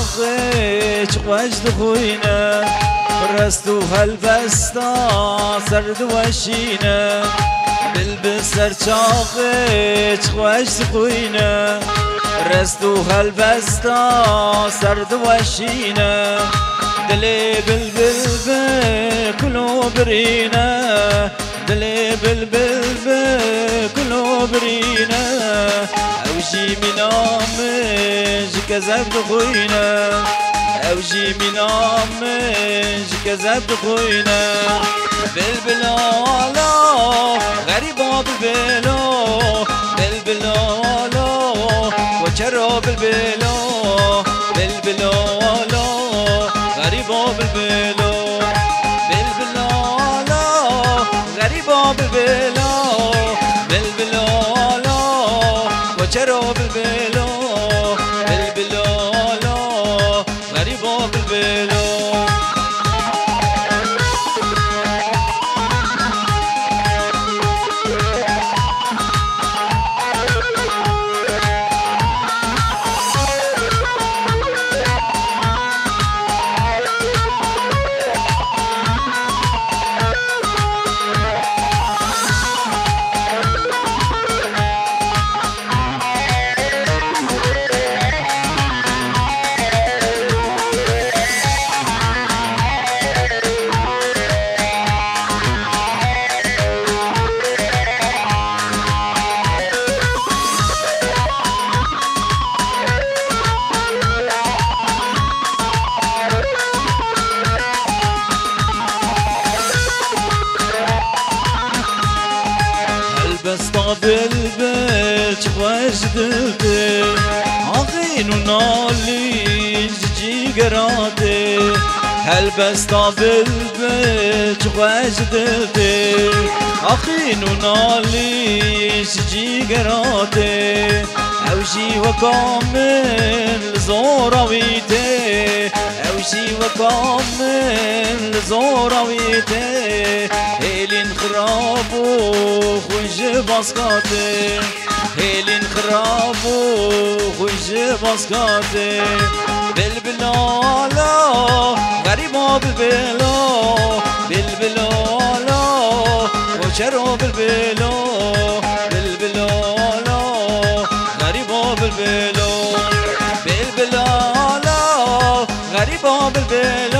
چاقه وجد خوینه رستو هلبستا سرد وشینه بلبل سر چاقه وجد خوینه رستو هلبستا سرد وشینه دلی بلبل کلو برینه دلی بلبل کلو برینه اوجی منامج كذب دخوينا اوجي منامج كذب دخوينا بالبلالا غريبة بالبلو بالبلالا وشرو بالبلو بالبلالا غريبة بالبلو بالبلالا غريبة بالبلو بالبلالا وشرو بالبلو بالبلالا غريبة بالبلو بستا بلبل وجدته عقين ونالي جيجراته هل بستا بلبل وجدته عقين ونالي جيجراته اوجي وكامل زوراويته اوجي وكامل زوراويته هيلين خرابو خوش باسكاته هيلين خرابو خوش باسكاته بالبلالا غريبة بالبلو بالبلالا وشرو بالبلو بالبلالا غريبة بالبلو بالبلالا غريبة بالبلو